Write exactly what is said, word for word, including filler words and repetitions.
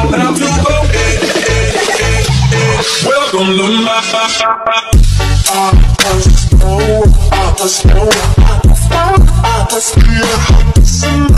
Now to go. Welcome to my I must know, I must know, I must know, I must know, I must know.